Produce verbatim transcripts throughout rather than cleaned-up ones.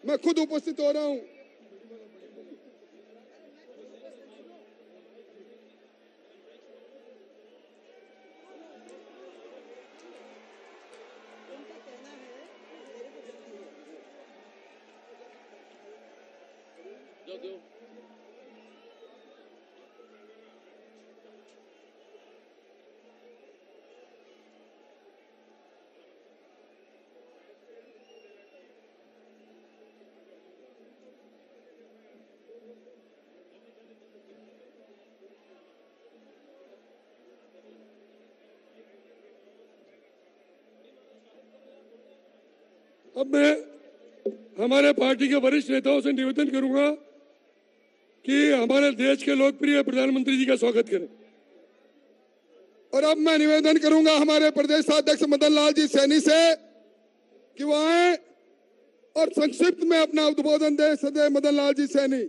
मैं खुद उपस्थित हो रहा हूं। अब मैं हमारे पार्टी के वरिष्ठ नेताओं से निवेदन करूंगा कि हमारे देश के लोकप्रिय प्रधानमंत्री जी का स्वागत करें। और अब मैं निवेदन करूंगा हमारे प्रदेश अध्यक्ष मदन लाल जी सैनी से कि वो आए और संक्षिप्त में अपना उद्बोधन दें। सदैव मदन लाल जी सैनी।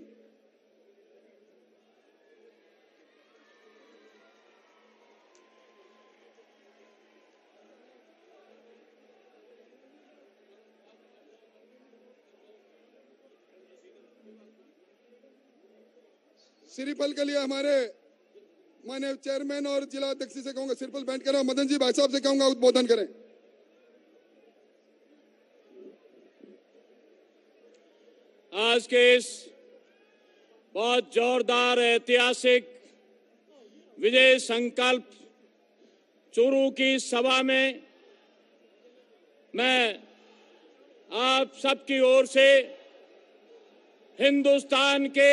सिरिपल के लिए हमारे माननीय चेयरमैन और जिला अध्यक्ष से कहूंगा सिरिपल बैठ करें। मदन जी भाई साहब से कहूंगा उद्बोधन करें। आज के इस बहुत जोरदार ऐतिहासिक विजय संकल्प चूरू की सभा में मैं आप सबकी ओर से हिंदुस्तान के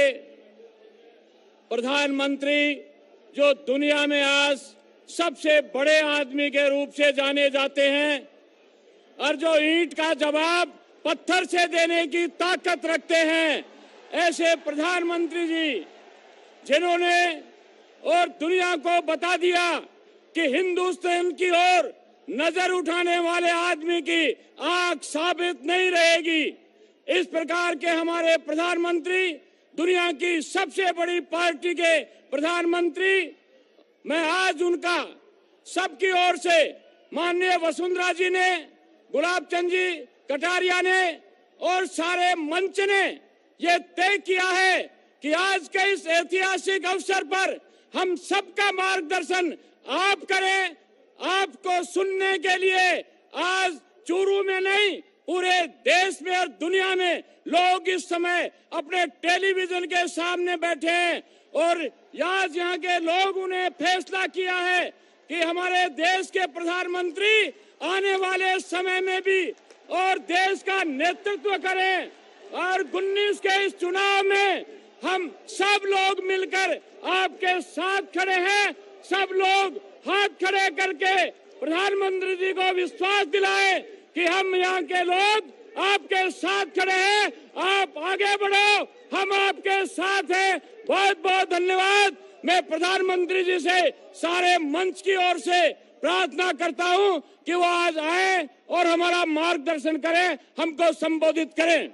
प्रधानमंत्री, जो दुनिया में आज सबसे बड़े आदमी के रूप से जाने जाते हैं और जो ईंट का जवाब पत्थर से देने की ताकत रखते हैं, ऐसे प्रधानमंत्री जी जिन्होंने और दुनिया को बता दिया कि हिंदुस्तान की ओर नजर उठाने वाले आदमी की आंख साबित नहीं रहेगी। इस प्रकार के हमारे प्रधानमंत्री, दुनिया की सबसे बड़ी पार्टी के प्रधानमंत्री, मैं आज उनका सबकी ओर से माननीय वसुंधरा जी ने, गुलाब चंद जी कटारिया ने और सारे मंच ने ये तय किया है कि आज के इस ऐतिहासिक अवसर पर हम सबका मार्गदर्शन आप करें। आपको सुनने के लिए आज चूरू में नहीं, पूरे देश में और दुनिया में लोग इस समय अपने टेलीविजन के सामने बैठे हैं और आज यहाँ के लोग उन्हें फैसला किया है कि हमारे देश के प्रधानमंत्री आने वाले समय में भी और देश का नेतृत्व करें। और उन्नीस के इस चुनाव में हम सब लोग मिलकर आपके साथ खड़े हैं। सब लोग हाथ खड़े करके प्रधानमंत्री जी को विश्वास दिलाएं कि हम यहाँ के लोग आपके साथ खड़े हैं। आप आगे बढ़ो, हम आपके साथ हैं। बहुत बहुत धन्यवाद। मैं प्रधानमंत्री जी से सारे मंच की ओर से प्रार्थना करता हूं कि वो आज आए और हमारा मार्गदर्शन करें, हमको संबोधित करें।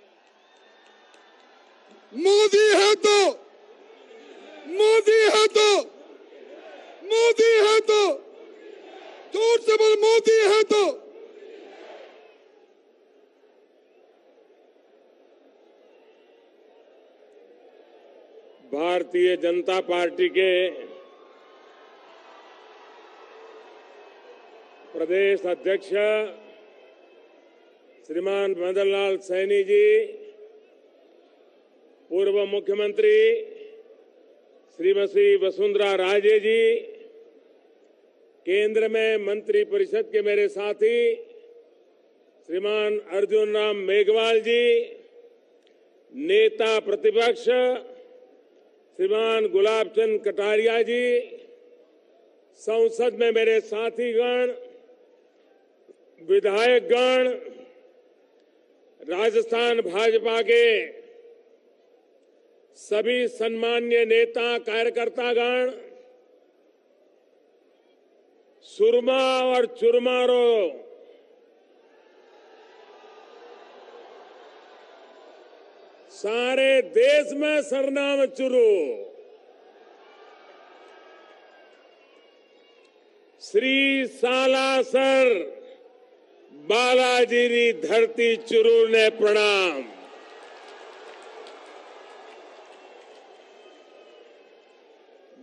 मोदी है तो, मोदी है तो, मोदी है तो, जोर से बोल, मोदी है तो। भारतीय जनता पार्टी के प्रदेश अध्यक्ष श्रीमान मदन लाल सैनी जी, पूर्व मुख्यमंत्री श्रीमती वसुंधरा राजे जी, केंद्र में मंत्री परिषद के मेरे साथी श्रीमान अर्जुन राम मेघवाल जी, नेता प्रतिपक्ष श्रीमान गुलाब चंद कटारिया जी, संसद में मेरे साथीगण, विधायकगण, राजस्थान भाजपा के सभी सम्मान्य नेता कार्यकर्तागण, सुरमा और चुरमारों, सारे देश में सरनाम चुरू, श्री सालासर बालाजी री धरती चुरू ने प्रणाम।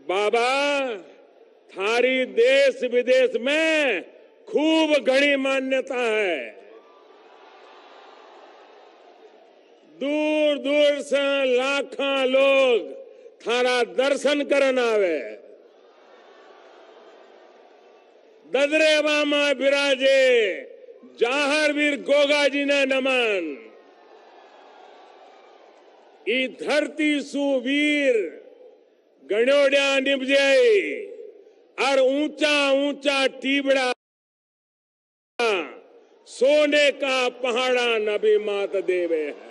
बाबा थारी देश विदेश में खूब घणी मान्यता है। दूर दूर से लाखा लोग थारा दर्शन करन आवे। ददरे वामा बिराजे जाहरवीर गोगा जी ने नमन। ई धरती सुवीर गणोड्या निपजे और ऊंचा ऊंचा टीबड़ा सोने का पहाड़ा नबी मात देवे है।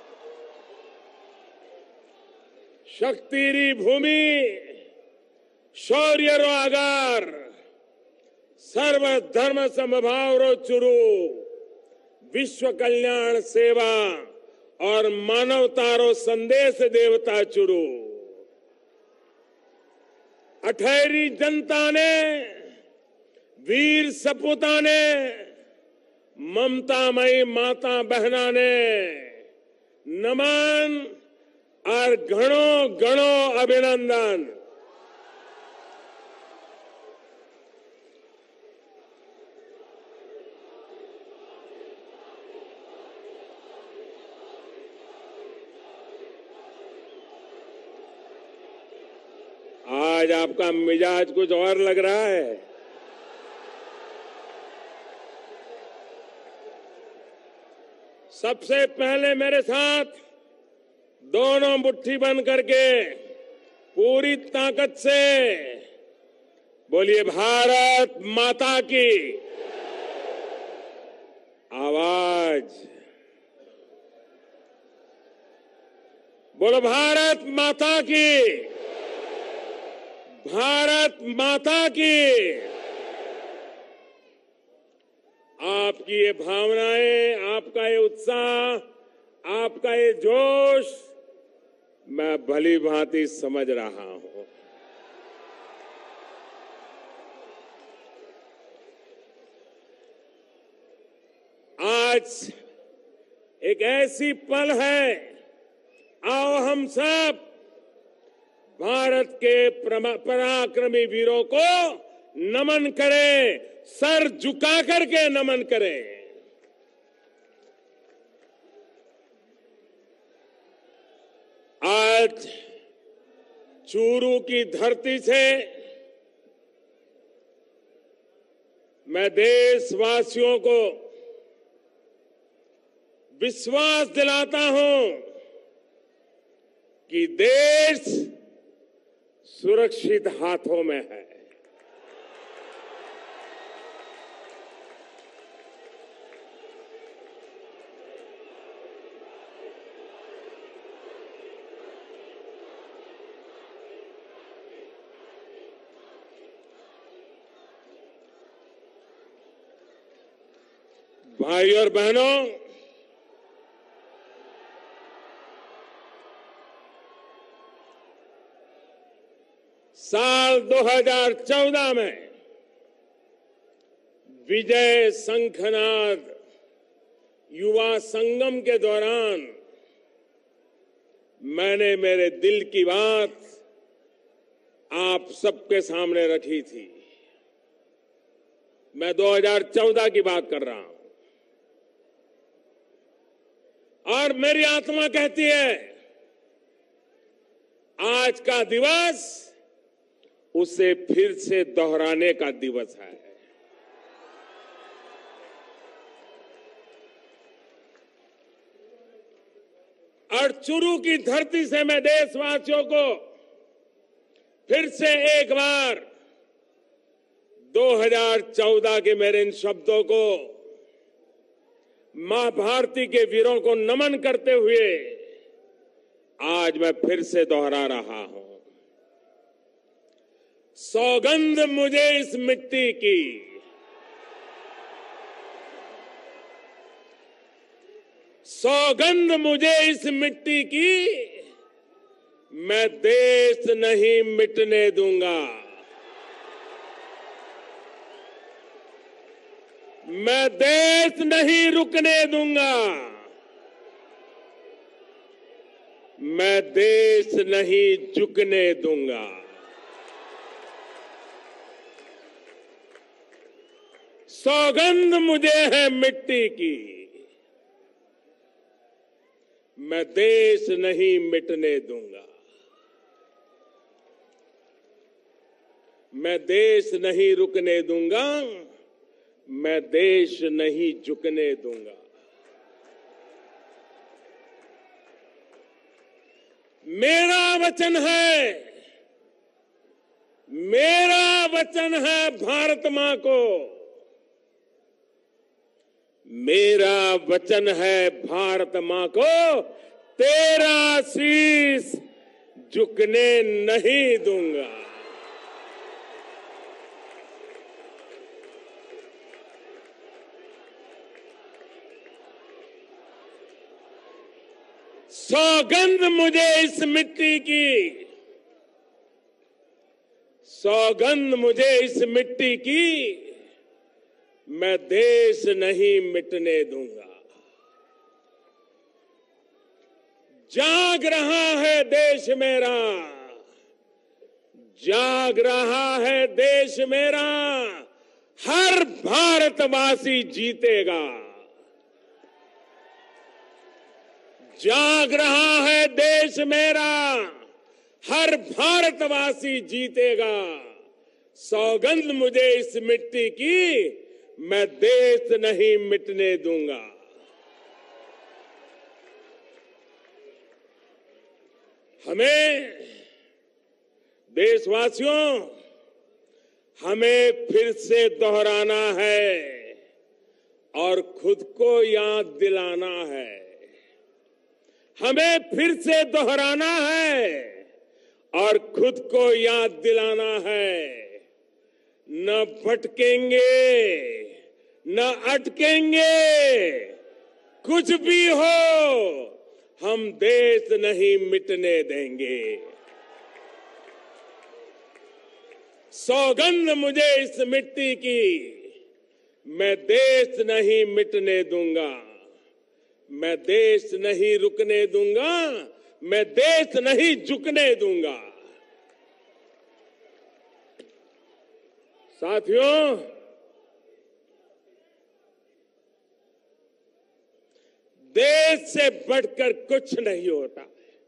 शक्तिरी भूमि शौर्य रो आगार सर्व धर्म समभाव रो चुरू विश्व कल्याण सेवा और मानवता रो संदेश देवता चुरू। अठहरी जनता ने वीर सपूता ने ममतामयी माता बहना ने नमन और घणो घणो अभिनंदन। आज आपका मिजाज कुछ और लग रहा है। सबसे पहले मेरे साथ दोनों मुट्ठी बंद करके पूरी ताकत से बोलिए भारत माता की। आवाज बोलो भारत माता की। भारत माता की। आपकी ये भावनाएं, आपका ये उत्साह, आपका ये जोश मैं भली भांति समझ रहा हूं। आज एक ऐसी पल है, आओ हम सब भारत के पराक्रमी वीरों को नमन करें, सर झुका करके नमन करें। आज चूरू की धरती से मैं देशवासियों को विश्वास दिलाता हूं कि देश सुरक्षित हाथों में है। भाई और बहनों, साल दो हज़ार चौदह में विजय शंखनाद युवा संगम के दौरान मैंने मेरे दिल की बात आप सबके सामने रखी थी। मैं दो हज़ार चौदह की बात कर रहा हूं और मेरी आत्मा कहती है आज का दिवस उसे फिर से दोहराने का दिवस है। और चूरू की धरती से मैं देशवासियों को फिर से एक बार दो हज़ार चौदह के मेरे इन शब्दों को मां भारती के वीरों को नमन करते हुए आज मैं फिर से दोहरा रहा हूं। सौगंध मुझे इस मिट्टी की, सौगंध मुझे इस मिट्टी की, मैं देश नहीं मिटने दूंगा। मैं देश नहीं रुकने दूंगा। मैं देश नहीं झुकने दूंगा। सौगंध मुझे है मिट्टी की, मैं देश नहीं मिटने दूंगा। मैं देश नहीं रुकने दूंगा, मैं देश नहीं झुकने दूंगा। मेरा वचन है, मेरा वचन है भारत मां को, मेरा वचन है भारत मां को, तेरा शीश झुकने नहीं दूंगा। सौगंध मुझे इस मिट्टी की, सौगंध मुझे इस मिट्टी की, मैं देश नहीं मिटने दूंगा। जाग रहा है देश मेरा, जाग रहा है देश मेरा, हर भारतवासी जीतेगा। जाग रहा है देश मेरा, हर भारतवासी जीतेगा। सौगंध मुझे इस मिट्टी की, मैं देश नहीं मिटने दूंगा। हमें देशवासियों, हमें फिर से दोहराना है और खुद को याद दिलाना है। हमें फिर से दोहराना है और खुद को याद दिलाना है। न भटकेंगे, न अटकेंगे, कुछ भी हो, हम देश नहीं मिटने देंगे। सौगंध मुझे इस मिट्टी की, मैं देश नहीं मिटने दूंगा। मैं देश नहीं रुकने दूंगा, मैं देश नहीं झुकने दूंगा। साथियों, देश से बढ़कर कुछ नहीं होता।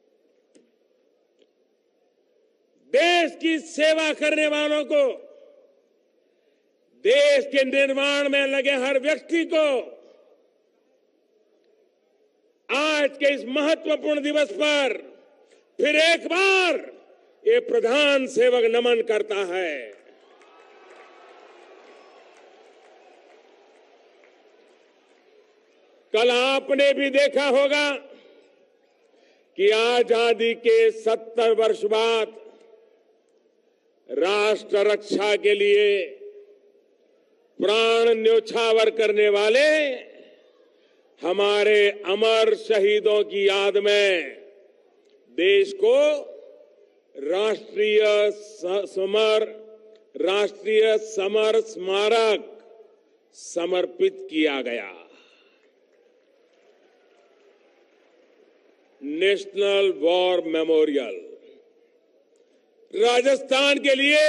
देश की सेवा करने वालों को, देश के निर्माण में लगे हर व्यक्ति को आज के इस महत्वपूर्ण दिवस पर फिर एक बार ये प्रधान सेवक नमन करता है। कल आपने भी देखा होगा कि आजादी के सत्तर वर्ष बाद राष्ट्र रक्षा के लिए प्राण न्योछावर करने वाले हमारे अमर शहीदों की याद में देश को राष्ट्रीय समर राष्ट्रीय समर स्मारक समर्पित किया गया। नेशनल वॉर मेमोरियल राजस्थान के लिए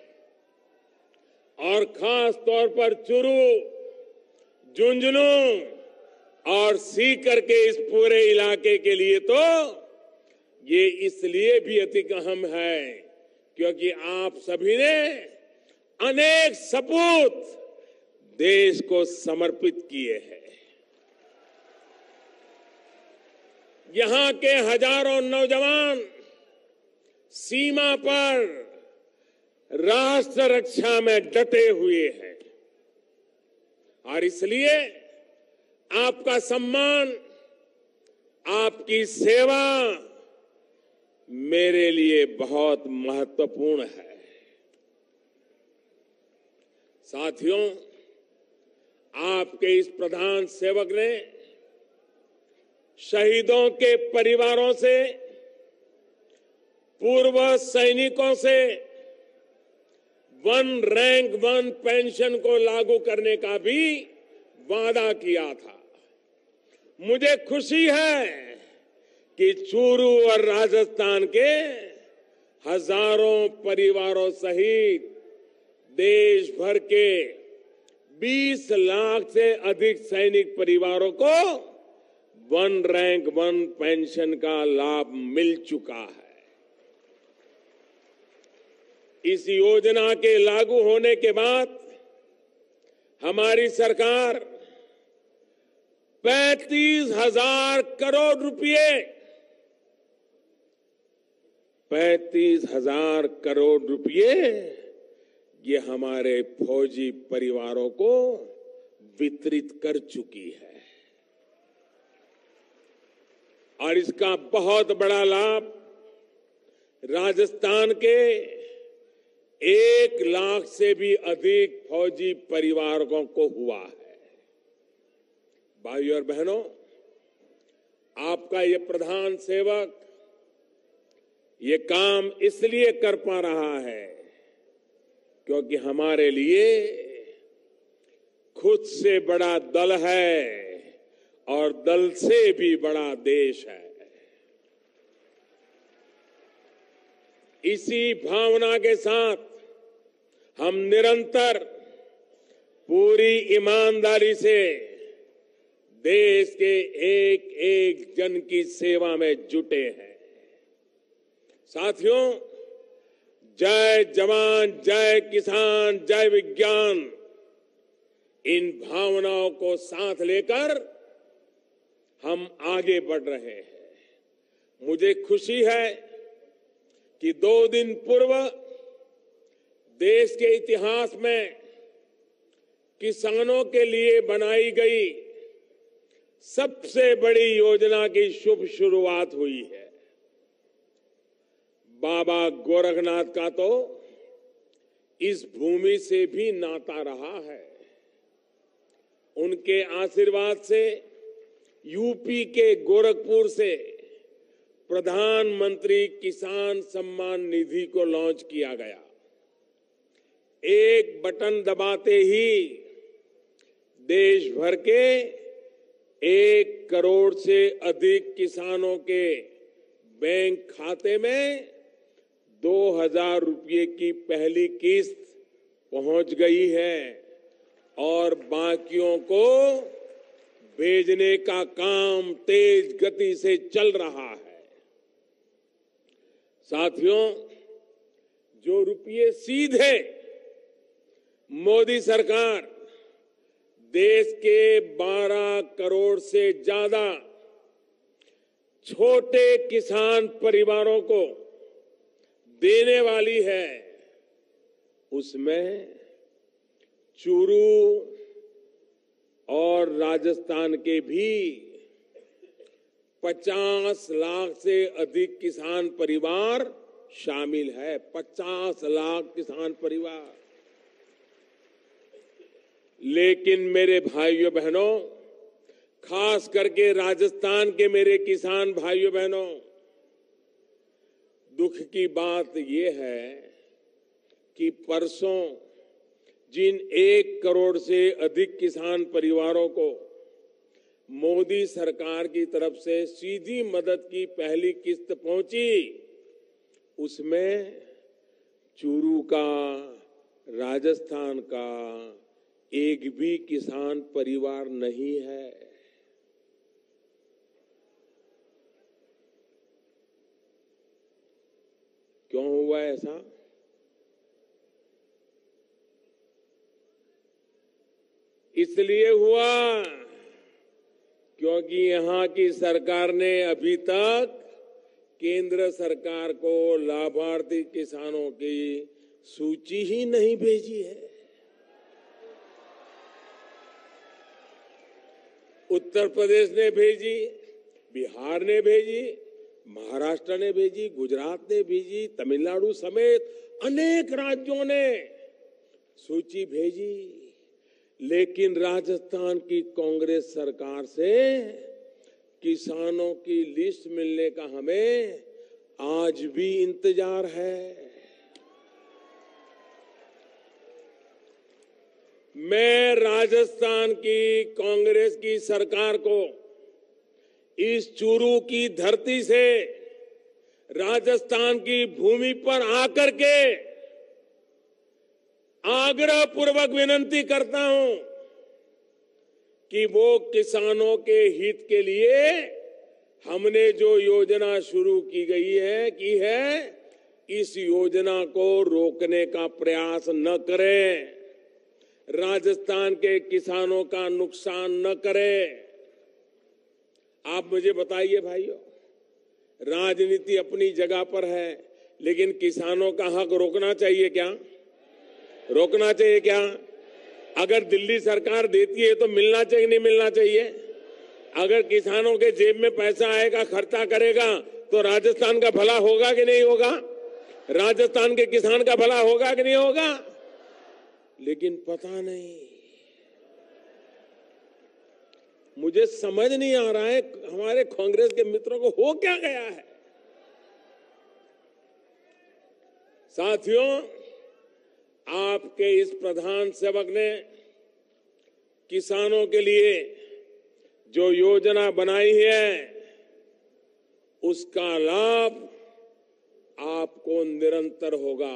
और खास तौर पर चुरू, झुंझुनू और सीकर के इस पूरे इलाके के लिए तो ये इसलिए भी अति अहम है क्योंकि आप सभी ने अनेक सपूत देश को समर्पित किए हैं। यहां के हजारों नौजवान सीमा पर राष्ट्र रक्षा में डटे हुए हैं और इसलिए आपका सम्मान, आपकी सेवा मेरे लिए बहुत महत्वपूर्ण है। साथियों, आपके इस प्रधान सेवक ने शहीदों के परिवारों से, पूर्व सैनिकों से वन रैंक वन पेंशन को लागू करने का भी वादा किया था। मुझे खुशी है कि चूरू और राजस्थान के हजारों परिवारों सहित देश भर के बीस लाख से अधिक सैनिक परिवारों को वन रैंक वन पेंशन का लाभ मिल चुका है। इस योजना के लागू होने के बाद हमारी सरकार पैंतीस हजार करोड़ रुपए पैंतीस हजार करोड़ रुपए ये हमारे फौजी परिवारों को वितरित कर चुकी है और इसका बहुत बड़ा लाभ राजस्थान के एक लाख से भी अधिक फौजी परिवारों को हुआ है। भाइयों और बहनों, आपका ये प्रधान सेवक ये काम इसलिए कर पा रहा है क्योंकि हमारे लिए खुद से बड़ा दल है और दल से भी बड़ा देश है। इसी भावना के साथ हम निरंतर पूरी ईमानदारी से देश के एक एक जन की सेवा में जुटे हैं। साथियों, जय जवान, जय किसान, जय विज्ञान, इन भावनाओं को साथ लेकर हम आगे बढ़ रहे हैं। मुझे खुशी है कि दो दिन पूर्व देश के इतिहास में किसानों के लिए बनाई गई सबसे बड़ी योजना की शुभ शुरुआत हुई है। बाबा गोरखनाथ का तो इस भूमि से भी नाता रहा है। उनके आशीर्वाद से यूपी के गोरखपुर से प्रधानमंत्री किसान सम्मान निधि को लॉन्च किया गया। एक बटन दबाते ही देश भर के एक करोड़ से अधिक किसानों के बैंक खाते में दो हजार रुपये की पहली किस्त पहुंच गई है और बाकियों को भेजने का काम तेज गति से चल रहा है। साथियों, जो रुपये सीधे मोदी सरकार देश के बारह करोड़ से ज्यादा छोटे किसान परिवारों को देने वाली है, उसमें चूरू और राजस्थान के भी पचास लाख से अधिक किसान परिवार शामिल है। पचास लाख किसान परिवार। लेकिन मेरे भाइयों बहनों, खास करके राजस्थान के मेरे किसान भाइयों बहनों, दुख की बात यह है कि परसों जिन एक करोड़ से अधिक किसान परिवारों को मोदी सरकार की तरफ से सीधी मदद की पहली किस्त पहुंची, उसमें चूरू का, राजस्थान का एक भी किसान परिवार नहीं है। क्यों हुआ ऐसा? इसलिए हुआ क्योंकि यहां की सरकार ने अभी तक केंद्र सरकार को लाभार्थी किसानों की सूची ही नहीं भेजी है। उत्तर प्रदेश ने भेजी, बिहार ने भेजी, महाराष्ट्र ने भेजी, गुजरात ने भेजी, तमिलनाडु समेत अनेक राज्यों ने सूची भेजी, लेकिन राजस्थान की कांग्रेस सरकार से किसानों की लिस्ट मिलने का हमें आज भी इंतजार है। मैं राजस्थान की कांग्रेस की सरकार को इस चूरू की धरती से, राजस्थान की भूमि पर आकर के आग्रह पूर्वक विनती करता हूं कि वो किसानों के हित के लिए हमने जो योजना शुरू की गई है की है, इस योजना को रोकने का प्रयास न करें, राजस्थान के किसानों का नुकसान न करें। आप मुझे बताइए भाइयों, राजनीति अपनी जगह पर है, लेकिन किसानों का हक रोकना चाहिए क्या? रोकना चाहिए क्या? अगर दिल्ली सरकार देती है तो मिलना चाहिए नहीं मिलना चाहिए? अगर किसानों के जेब में पैसा आएगा, खर्चा करेगा, तो राजस्थान का भला होगा कि नहीं होगा? राजस्थान के किसान का भला होगा कि नहीं होगा? लेकिन पता नहीं, मुझे समझ नहीं आ रहा है हमारे कांग्रेस के मित्रों को हो क्या गया है। साथियों, आपके इस प्रधान सेवक ने किसानों के लिए जो योजना बनाई है, उसका लाभ आपको निरंतर होगा।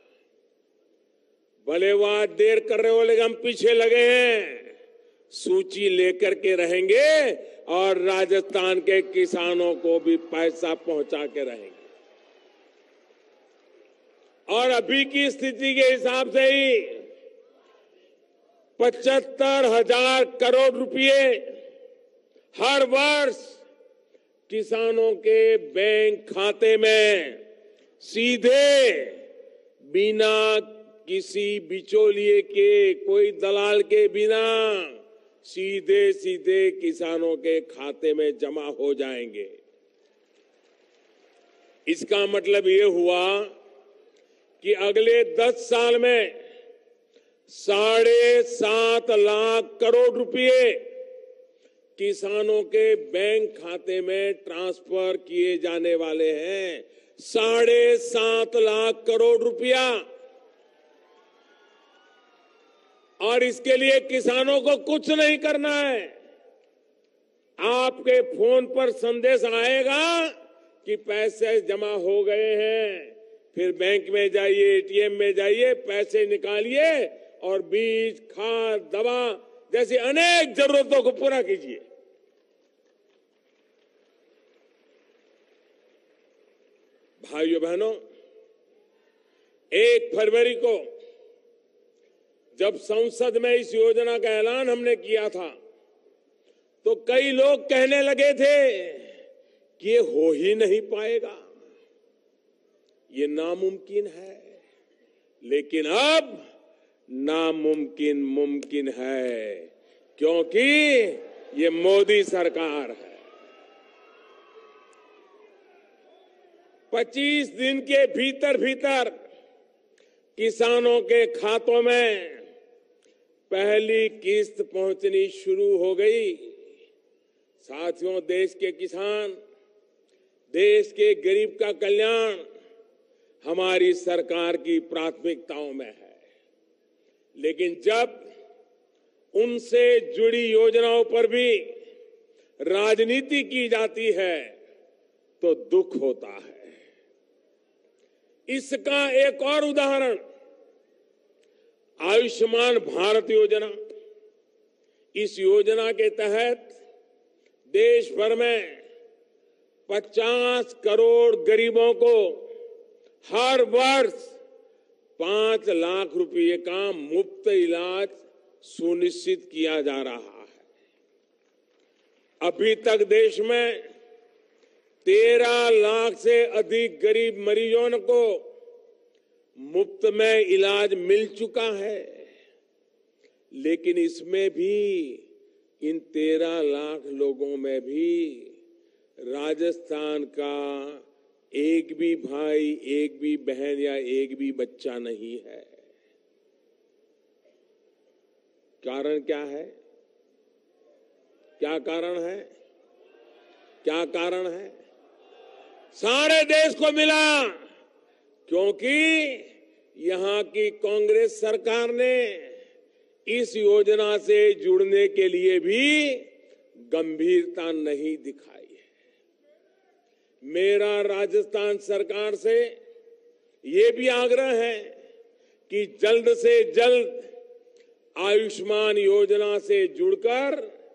भले वो आज देर कर रहे हो, लेकिन हम पीछे लगे हैं, सूची लेकर के रहेंगे और राजस्थान के किसानों को भी पैसा पहुंचा के रहेंगे। और अभी की स्थिति के हिसाब से ही पचहत्तर हजार करोड़ रुपए हर वर्ष किसानों के बैंक खाते में सीधे, बिना किसी बिचौलिए के, कोई दलाल के बिना, सीधे सीधे किसानों के खाते में जमा हो जाएंगे। इसका मतलब ये हुआ कि अगले दस साल में साढ़े सात लाख करोड़ रुपए किसानों के बैंक खाते में ट्रांसफर किए जाने वाले हैं। साढ़े सात लाख करोड़ रुपया। और इसके लिए किसानों को कुछ नहीं करना है। आपके फोन पर संदेश आएगा कि पैसे जमा हो गए हैं, फिर बैंक में जाइए, एटीएम में जाइए, पैसे निकालिए और बीज, खाद, दवा जैसी अनेक जरूरतों को पूरा कीजिए। भाइयों बहनों, एक फरवरी को जब संसद में इस योजना का ऐलान हमने किया था, तो कई लोग कहने लगे थे कि ये हो ही नहीं पाएगा, ये नामुमकिन है। लेकिन अब नामुमकिन मुमकिन है, क्योंकि ये मोदी सरकार है। पच्चीस दिन के भीतर भीतर किसानों के खातों में पहली किस्त पहुंचनी शुरू हो गई। साथियों, देश के किसान, देश के गरीब का कल्याण हमारी सरकार की प्राथमिकताओं में है। लेकिन जब उनसे जुड़ी योजनाओं पर भी राजनीति की जाती है तो दुख होता है। इसका एक और उदाहरण आयुष्मान भारत योजना। इस योजना के तहत देश भर में पचास करोड़ गरीबों को हर वर्ष पांच लाख रुपए का मुफ्त इलाज सुनिश्चित किया जा रहा है। अभी तक देश में तेरह लाख से अधिक गरीब मरीजों को मुफ्त में इलाज मिल चुका है। लेकिन इसमें भी, इन तेरह लाख लोगों में भी राजस्थान का एक भी भाई, एक भी बहन या एक भी बच्चा नहीं है। कारण क्या है? क्या कारण है? क्या कारण है? सारे देश को मिला, क्योंकि यहां की कांग्रेस सरकार ने इस योजना से जुड़ने के लिए भी गंभीरता नहीं दिखाई है। मेरा राजस्थान सरकार से ये भी आग्रह है कि जल्द से जल्द आयुष्मान योजना से जुड़कर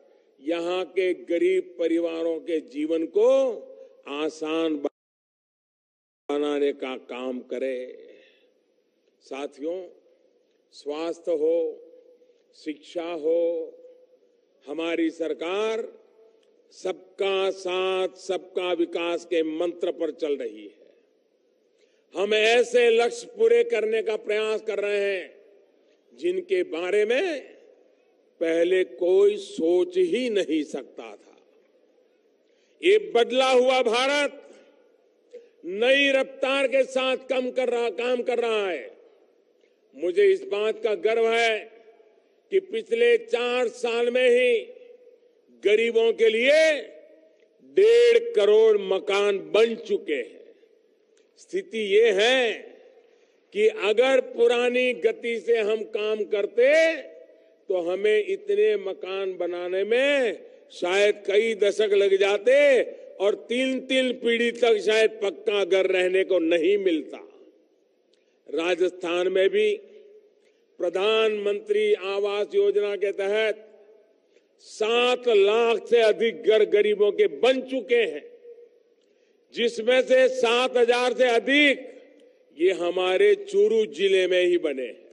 यहाँ के गरीब परिवारों के जीवन को आसान बनाने का काम करे। साथियों, स्वास्थ्य हो, शिक्षा हो, हमारी सरकार सबका साथ सबका विकास के मंत्र पर चल रही है। हम ऐसे लक्ष्य पूरे करने का प्रयास कर रहे हैं जिनके बारे में पहले कोई सोच ही नहीं सकता था। ये बदला हुआ भारत नई रफ्तार के साथ कम कर रहा काम कर रहा है। मुझे इस बात का गर्व है कि पिछले चार साल में ही गरीबों के लिए डेढ़ करोड़ मकान बन चुके हैं। स्थिति ये है कि अगर पुरानी गति से हम काम करते तो हमें इतने मकान बनाने में शायद कई दशक लग जाते और तीन तीन पीढ़ी तक शायद पक्का घर रहने को नहीं मिलता। राजस्थान में भी प्रधानमंत्री आवास योजना के तहत सात लाख से अधिक घर गरीबों के बन चुके हैं, जिसमें से सात हजार से अधिक ये हमारे चूरू जिले में ही बने हैं।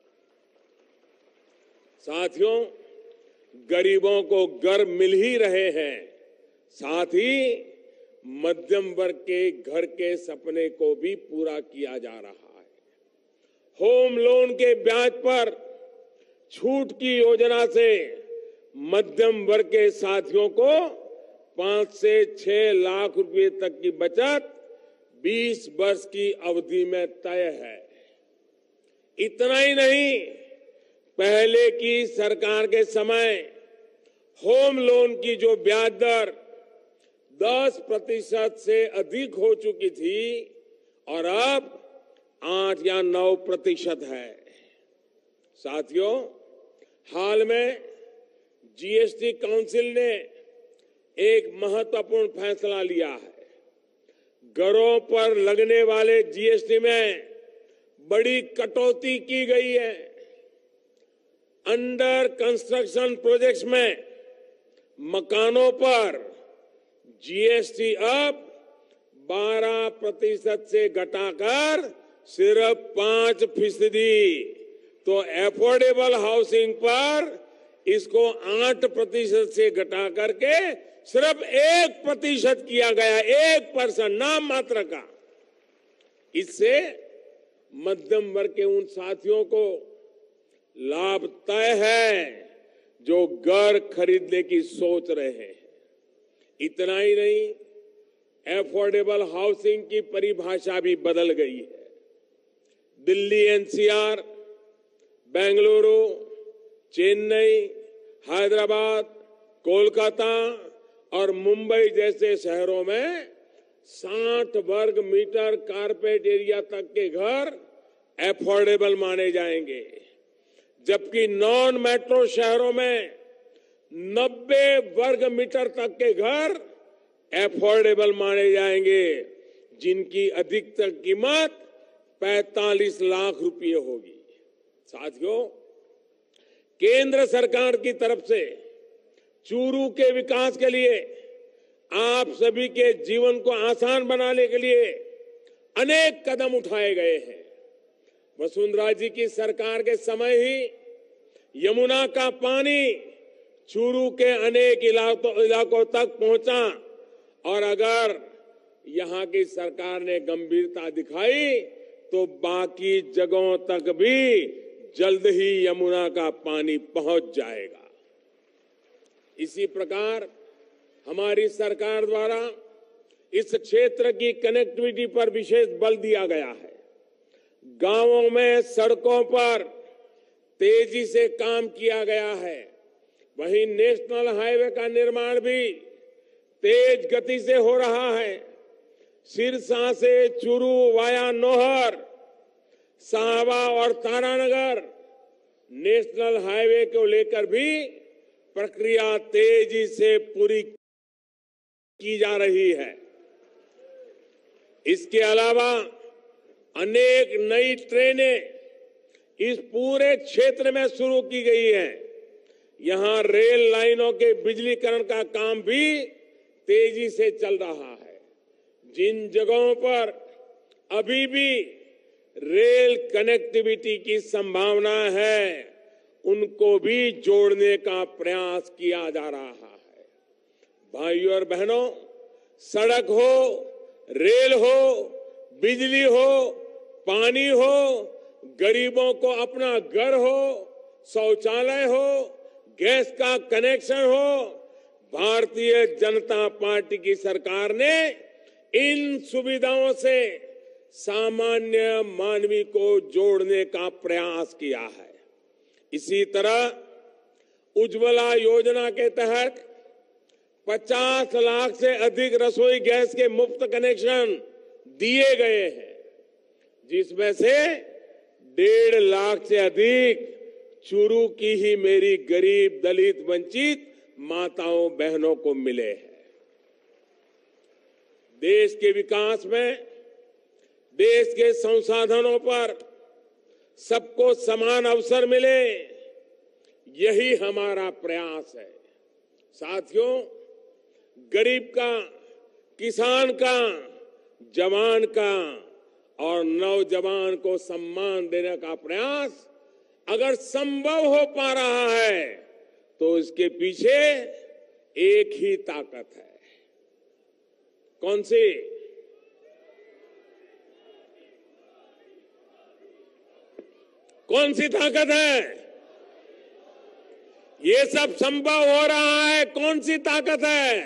साथियों, गरीबों को घर मिल ही रहे हैं, साथ ही मध्यम वर्ग के घर के सपने को भी पूरा किया जा रहा है। होम लोन के ब्याज पर छूट की योजना से मध्यम वर्ग के साथियों को पांच से छह लाख रुपए तक की बचत बीस वर्ष की अवधि में तय है। इतना ही नहीं, पहले की सरकार के समय होम लोन की जो ब्याज दर दस प्रतिशत से अधिक हो चुकी थी और अब आठ या नौ प्रतिशत है। साथियों, हाल में जीएसटी काउंसिल ने एक महत्वपूर्ण फैसला लिया है। घरों पर लगने वाले जीएसटी में बड़ी कटौती की गई है। अंडर कंस्ट्रक्शन प्रोजेक्ट्स में मकानों पर जीएसटी अब बारह प्रतिशत से घटाकर सिर्फ पांच फीसदी, तो एफोर्डेबल हाउसिंग पर इसको आठ प्रतिशत से घटा करके सिर्फ एक प्रतिशत किया गया, एक परसेंट नाम मात्र का। इससे मध्यम वर्ग के उन साथियों को लाभ तय है जो घर खरीदने की सोच रहे हैं। इतना ही नहीं, एफोर्डेबल हाउसिंग की परिभाषा भी बदल गई है। दिल्ली एनसीआर, बेंगलुरु, चेन्नई, हैदराबाद, कोलकाता और मुंबई जैसे शहरों में साठ वर्ग मीटर कारपेट एरिया तक के घर एफोर्डेबल माने जाएंगे, जबकि नॉन मेट्रो शहरों में नब्बे वर्ग मीटर तक के घर एफोर्डेबल माने जाएंगे, जिनकी अधिकतम कीमत पैंतालीस लाख रुपए होगी। साथियों, केंद्र सरकार की तरफ से चूरू के विकास के लिए, आप सभी के जीवन को आसान बनाने के लिए अनेक कदम उठाए गए हैं। वसुंधरा जी की सरकार के समय ही यमुना का पानी चूरू के अनेक इलाकों इलाकों तक पहुंचा और अगर यहां की सरकार ने गंभीरता दिखाई तो बाकी जगहों तक भी जल्द ही यमुना का पानी पहुंच जाएगा। इसी प्रकार हमारी सरकार द्वारा इस क्षेत्र की कनेक्टिविटी पर विशेष बल दिया गया है। गांवों में सड़कों पर तेजी से काम किया गया है। वहीं नेशनल हाईवे का निर्माण भी तेज गति से हो रहा है। सिरसा से चूरू वाया नोहर, साहबा और तारानगर नेशनल हाईवे को लेकर भी प्रक्रिया तेजी से पूरी की जा रही है। इसके अलावा अनेक नई ट्रेनें इस पूरे क्षेत्र में शुरू की गई हैं, यहां रेल लाइनों के बिजलीकरण का काम भी तेजी से चल रहा है। जिन जगहों पर अभी भी रेल कनेक्टिविटी की संभावना है, उनको भी जोड़ने का प्रयास किया जा रहा है। भाइयों और बहनों, सड़क हो, रेल हो, बिजली हो, पानी हो, गरीबों को अपना घर हो, शौचालय हो, गैस का कनेक्शन हो, भारतीय जनता पार्टी की सरकार ने इन सुविधाओं से सामान्य मानवी को जोड़ने का प्रयास किया है। इसी तरह उज्ज्वला योजना के तहत पचास लाख से अधिक रसोई गैस के मुफ्त कनेक्शन दिए गए हैं, जिसमें से डेढ़ लाख से अधिक चूरू की ही मेरी गरीब, दलित, वंचित माताओं बहनों को मिले हैं। देश के विकास में, देश के संसाधनों पर सबको समान अवसर मिले, यही हमारा प्रयास है। साथियों, गरीब का, किसान का, जवान का और नौजवान को सम्मान देने का प्रयास अगर संभव हो पा रहा है तो इसके पीछे एक ही ताकत है। कौन सी? कौन सी ताकत है? ये सब संभव हो रहा है, कौन सी ताकत है?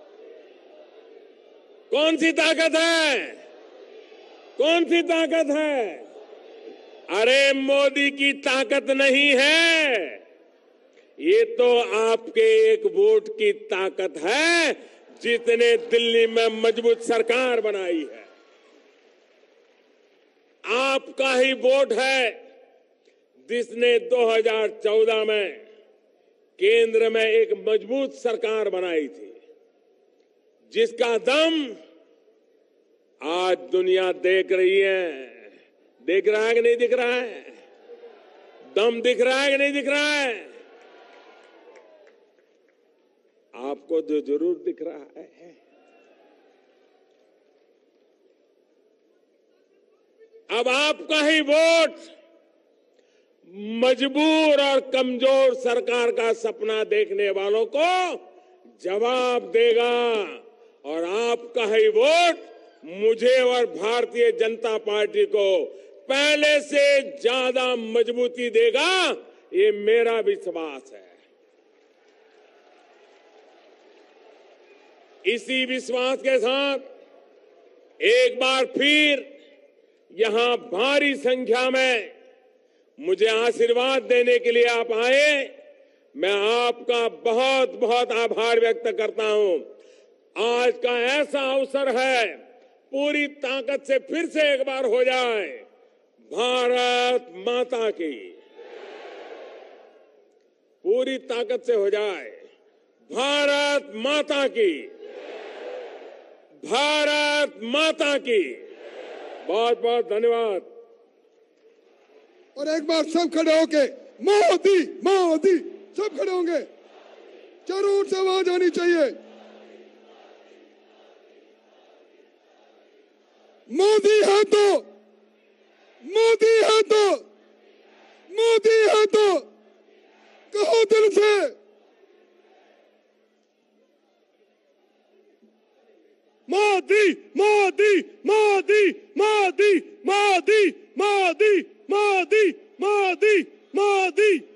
कौन सी ताकत है? कौन सी ताकत है? अरे मोदी की ताकत नहीं है, ये तो आपके एक वोट की ताकत है, जितने दिल्ली में मजबूत सरकार बनाई है। आपका ही वोट है जिसने दो हज़ार चौदह में केंद्र में एक मजबूत सरकार बनाई थी, जिसका दम आज दुनिया देख रही है। देख रहा है कि नहीं दिख रहा है? दम दिख रहा है कि नहीं दिख रहा है? आपको तो जरूर दिख रहा है। अब आपका ही वोट मजबूर और कमजोर सरकार का सपना देखने वालों को जवाब देगा, और आपका ही वोट मुझे और भारतीय जनता पार्टी को पहले से ज्यादा मजबूती देगा, ये मेरा विश्वास है। इसी विश्वास के साथ एक बार फिर यहां भारी संख्या में मुझे आशीर्वाद देने के लिए आप आए, मैं आपका बहुत बहुत आभार व्यक्त करता हूं। आज का ऐसा अवसर है, पूरी ताकत से फिर से एक बार हो जाए, भारत माता की, पूरी ताकत से हो जाए, भारत माता की, भारत माता की। बहुत बहुत धन्यवाद। और एक बार सब खड़े होके मोदी मोदी, सब खड़े होंगे, जरूर से आवाज आनी चाहिए। मोदी है तो, मोदी है तो, मोदी है तो, कहो दिल से। मोदी मोदी मोदी मोदी मोदी मोदी मोदी मोदी मोदी मोदी